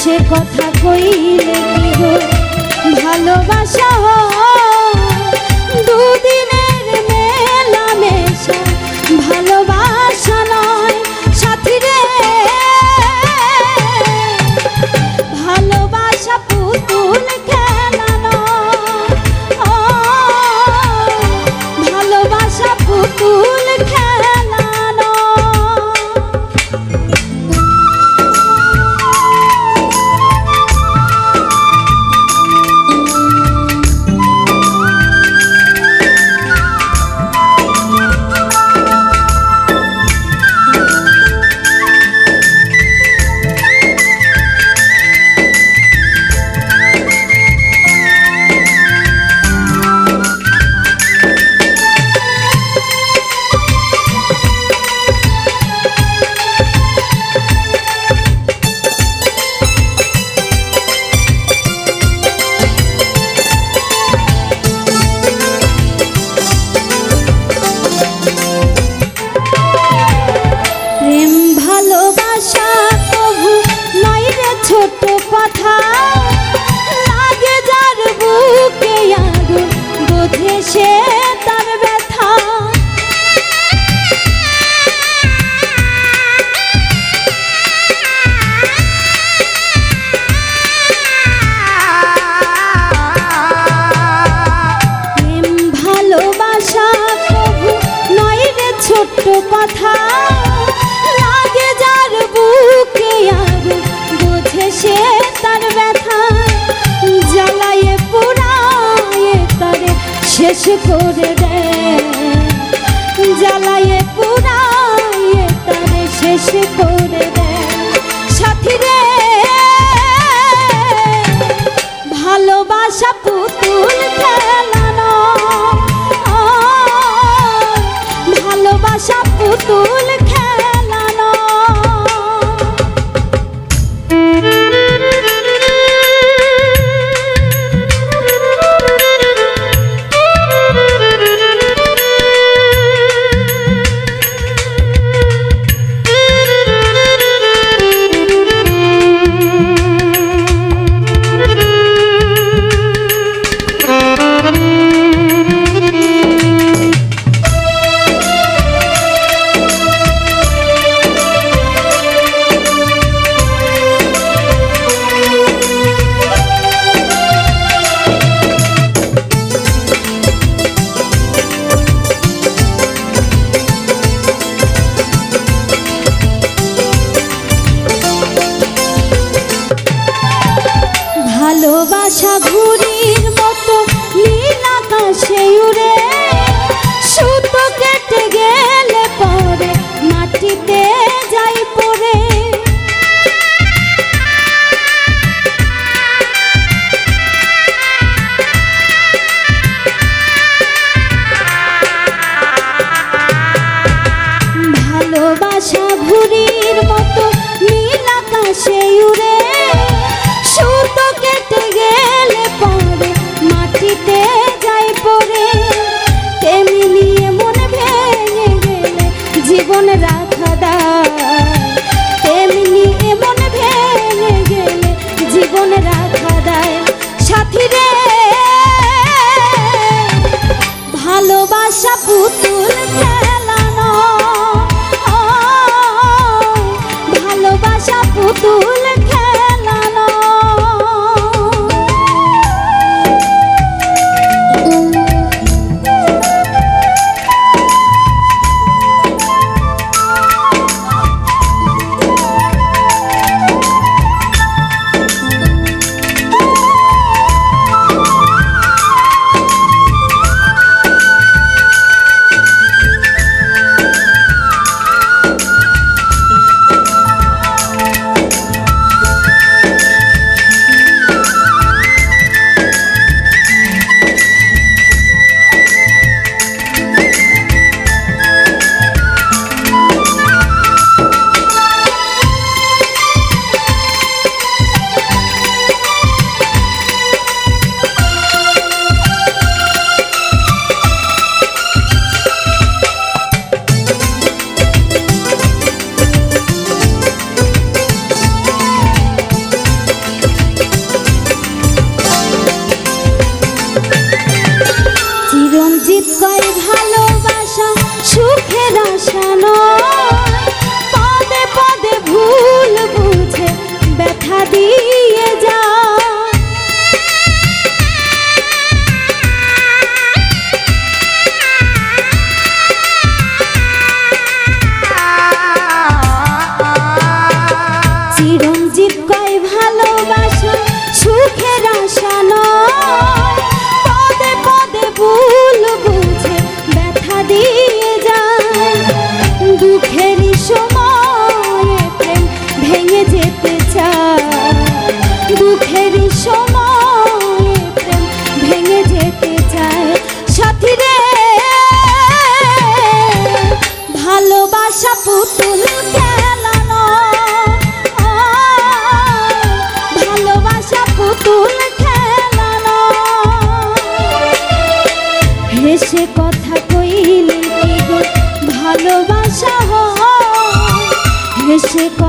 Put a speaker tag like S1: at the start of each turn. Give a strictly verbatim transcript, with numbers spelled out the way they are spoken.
S1: সে কথা কইলে কি গো ভালোবাসা দুদিনের মেলামেশা ভালোবাসা নয় সাথী রে ভালোবাসা পুতুল খেলা নয় ভালোবাসা পুতুল খেলা ছোট কথা লাগে যার বুকে আগুন বোঝে সে তার ব্যথা প্রেম ভালোবাসা কবু নয় রে ছোট্ট কথা লাগে যার বুকে আগুন সে তার ব্যথা জ্বালায়ে পুরায়ে তারে শেষ করে দেয় জ্বালায়ে পুরায়ে তারে শেষ করে দেয় সাথী রে ভালোবাসা পুতুল খেলা নয় ভালোবাসা পুতুল খেলা নয় ভালোবাসা ঘুড়ির মতো নীল আকাশে উড়ে সুতো কেটে গেলে পরে মাটিতে যাই পড়ে ভালোবাসা ঘুড়ির মতো নীল আকাশে উড়ে সুতো কেটে গেলে পরে মাটিতে যাই পড়ে তেমনি মন ভেঙে গেলে জীবন রাখা দায় তেমনি মন ভেঙে গেলে জীবন রাখা দায় সাথী রে ভালোবাসা পুতুল খেলা নয় ভালোবাসা পুতুল খেলা নয় যে